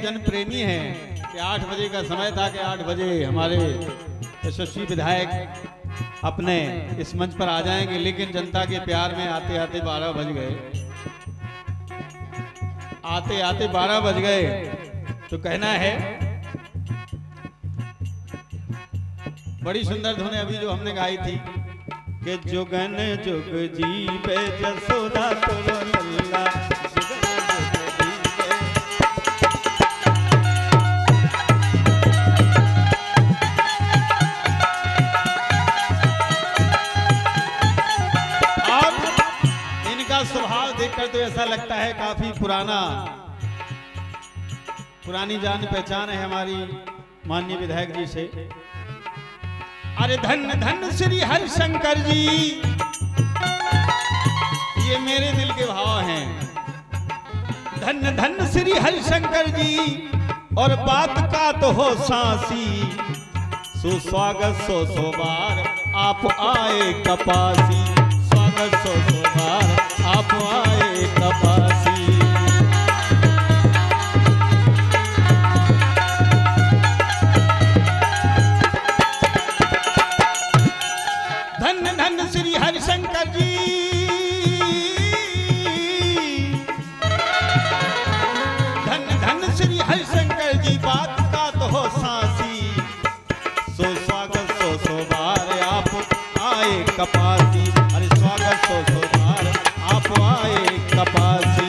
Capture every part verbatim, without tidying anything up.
जन प्रेमी हैं कि आठ बजे का समय था कि आठ बजे हमारे यशस्वी विधायक अपने इस मंच पर आ जाएंगे, लेकिन जनता के प्यार में आते आते बारह बज गए आते आते बारह बज गए। तो कहना है बड़ी सुंदर धुन अभी जो हमने गाई थी कि जुगन जुग जीवे जसोदा तोरो लल्ला, स्वभाव देखकर तो ऐसा लगता है काफी पुराना पुरानी जान पहचान है हमारी माननीय विधायक जी से। अरे धन धन श्री हरिशंकर जी, ये मेरे दिल के भाव हैं। धन धन श्री हरिशंकर जी और बात का तो हो सांसी, सुस्वागत सो सो बार आप आए कपासी, स्वागत सो सो बार आप आए कपासी। धन धन श्री हरिशंकर जी, धन धन श्री हरिशंकर जी, बात का तो हो सांसी, सो स्वागत सो सो बार आप आए कपासी। अरे स्वागत सो सो बार आप आए कपासी।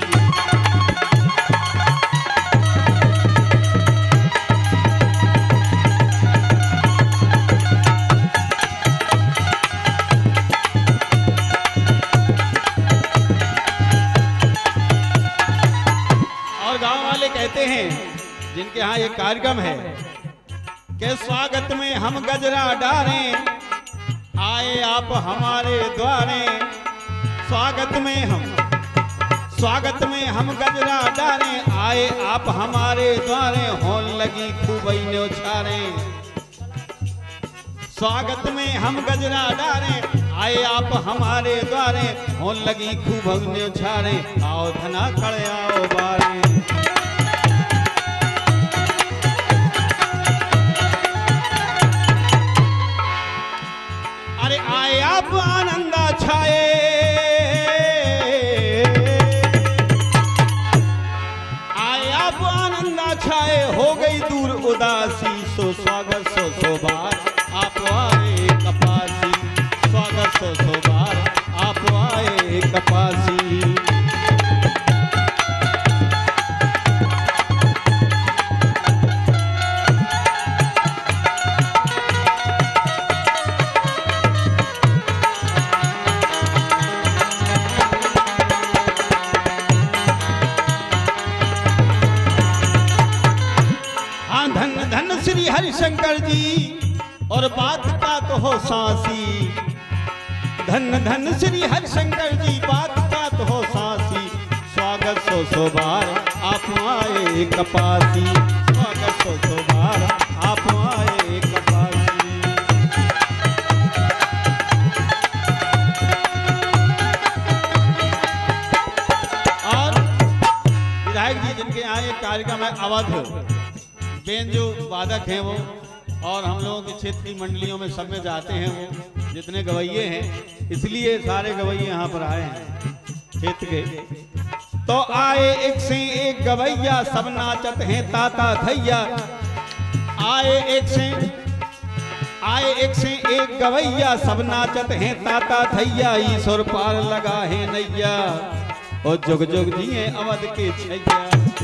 और गांव वाले कहते हैं जिनके यहाँ एक कार्यक्रम है कि स्वागत में हम गजरा डालें, आए आप हमारे द्वारे। स्वागत में हम स्वागत में हम गजरा डालें, आए आप हमारे द्वारे, होन लगी खूब न्योछारे। स्वागत में हम गजरा डालें, आए आप हमारे द्वारे, होन लगी खूब न्योछारे। आओ धना खड़े आओ बारे, अरे आए आप आनंदा छाए, आए आप आनंदा छाए, हो गई दूर उदासी, सो स्वागत सो सो बार आप आए कपासी, स्वागत सो सो बार आप आए कपासी। श्री हरिशंकर जी और बात का तो हो सांसी, धन धन श्री हरिशंकर जी, बात का तो हो सांसी, स्वागत सो सो बार आप आए कपासी, स्वागत सो सो बार आप आए कपासी। और विधायक जी जिनके यहाँ एक कार्यक्रम है अवध बेन, जो वादक हैं वो, और हम लोगों के क्षेत्र की मंडलियों में सब में जाते हैं वो जितने गवैये हैं, इसलिए सारे गवैये यहाँ पर आए हैं क्षेत्र के। तो आए एक से एक गवैया, सब नाचत हैं ताता थैया। आए एक से आए एक से एक गवैया, सब नाचत हैं ताता थैया, ईश्वर पार लगा है नैया, और जुग जुग जिए अवध के छैया।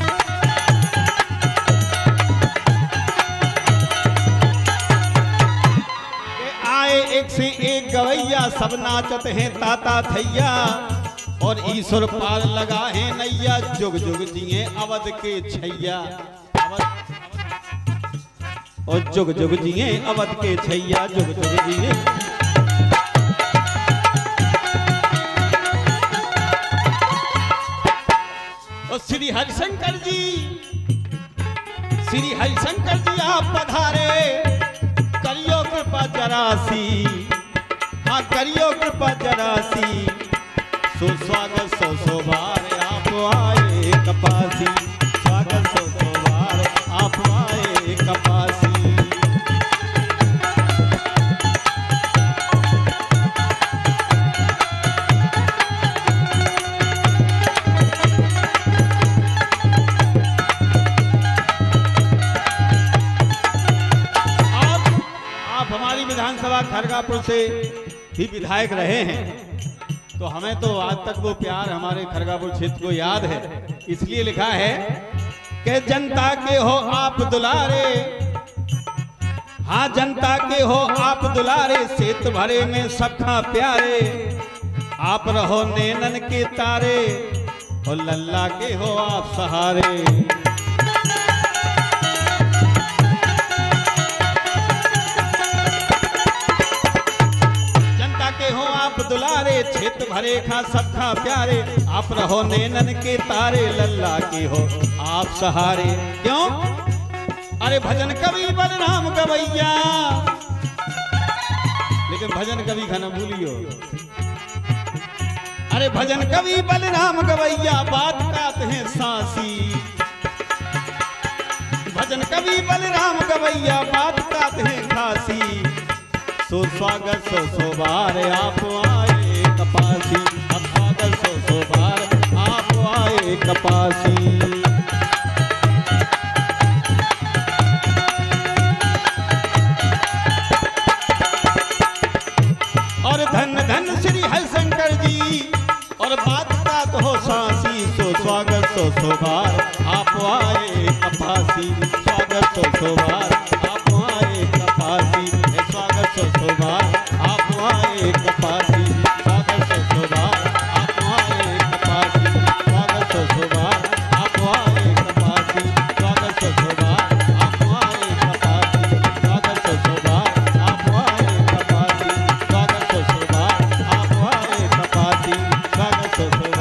एक से एक गवैया, सब नाचत हैं ताता थैया, और ईश्वर पार लगा है नैया, जुग जुग जिए अवध के छैया, और जुग जुग जिए अवध के छैया, जुग जुग जिए। और श्री हरिशंकर जी, श्री हरिशंकर जी आप पधारे, करियो कृपा जरासी, हाँ करियो कृपा जरासी, सुस्वागत सो सो बार आप आए कपासी, स्वागत सो सो बार। आप हमारी विधानसभा खरगापुर से ही विधायक रहे हैं, तो हमें तो आज तक वो प्यार हमारे खरगापुर क्षेत्र को याद है। इसलिए लिखा है कि जनता के हो आप दुलारे, हाँ जनता के हो आप दुलारे, सेत भरे में सबका प्यारे, आप रहो नैनन के तारे और लल्ला के हो आप सहारे। दुलारे क्षेत्र भरे खा सबका प्यारे, आप रहो नैनन के तारे, लल्ला के हो आप सहारे। क्यों? अरे भजन कवि बलराम गवैया, लेकिन भजन कवि खाना भूलियो। अरे भजन कवि बलराम गवैया बात कात है सांसी, भजन कवि बलराम गवैया बात कात है खासी, सो स्वागत सो सोबार आप आए कपासी, अब स्वागत सो सोबार आप आए कपासी। और धन धन श्री हरिशंकर जी और बात बात हो सांसी, सो स्वागत सो सोबार आप आए कपासी, स्वागत सो सोबार आप आए कपासी, स्वागत सो सोबार आप आए कपासी, स्वागत सो सोबार आप आए कपासी, स्वागत सो सोबार आप आए कपासी, स्वागत सो सोबार आप आए कपासी, स्वागत सो सोबार आप आए कपासी, स्वागत सो सोबार आप आए कपासी, स्वागत सो